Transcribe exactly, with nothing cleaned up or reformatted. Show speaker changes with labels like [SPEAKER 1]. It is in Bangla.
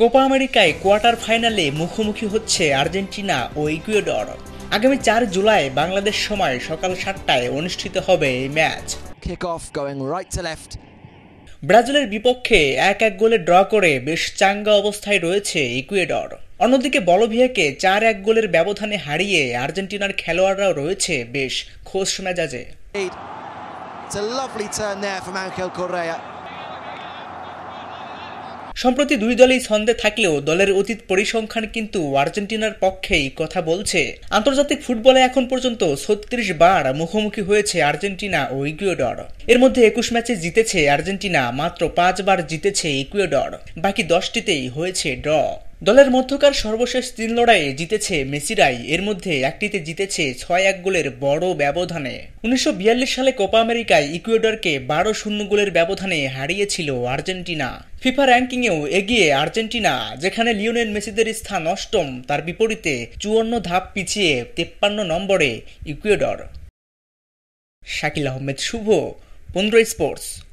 [SPEAKER 1] কোপা আমেরিকায় কোয়ার্টার ফাইনালে মুখোমুখি হচ্ছে আর্জেন্টিনা ও ইকুয়েডর। আগামী চার জুলাই বাংলাদেশ সময় সকাল সাতটায় অনুষ্ঠিত হবে এই ম্যাচ। ব্রাজিলের বিপক্ষে এক এক গোলে ড্র করে বেশ চাঙ্গা অবস্থায় রয়েছে ইকুয়েডর। অন্যদিকে বলভিয়াকে চার এক গোলের ব্যবধানে হারিয়ে আর্জেন্টিনার খেলোয়াড়রাও রয়েছে বেশ খোশ মেজাজে। সম্প্রতি দুই দলই ছন্দে থাকলেও দলের অতীত পরিসংখ্যান কিন্তু আর্জেন্টিনার পক্ষেই কথা বলছে। আন্তর্জাতিক ফুটবলে এখন পর্যন্ত ছত্রিশ বার মুখোমুখি হয়েছে আর্জেন্টিনা ও ইকুয়েডর। এর মধ্যে একুশ ম্যাচে জিতেছে আর্জেন্টিনা, মাত্র পাঁচ বার জিতেছে ইকুয়েডর, বাকি দশটিতেই হয়েছে ড্র। দলের মধ্যকার সর্বশেষ তিন লড়াইয়ে জিতেছে মেসিরাই, এর মধ্যে একটিতে জিতেছে ছয় এক গোলের বড় ব্যবধানে। উনিশশো বিয়াল্লিশ সালে কোপা আমেরিকায় ইকুয়েডরকে বারো শূন্য গোলের ব্যবধানে হারিয়েছিল আর্জেন্টিনা। ফিফা র্যাঙ্কিংয়েও এগিয়ে আর্জেন্টিনা, যেখানে লিওনেল মেসিদের স্থান অষ্টম, তার বিপরীতে চুয়ান্ন ধাপ পিছিয়ে তেপ্পান্ন নম্বরে ইকুয়েডর। শাকিল আহমেদ শুভ, পনেরো স্পোর্টস।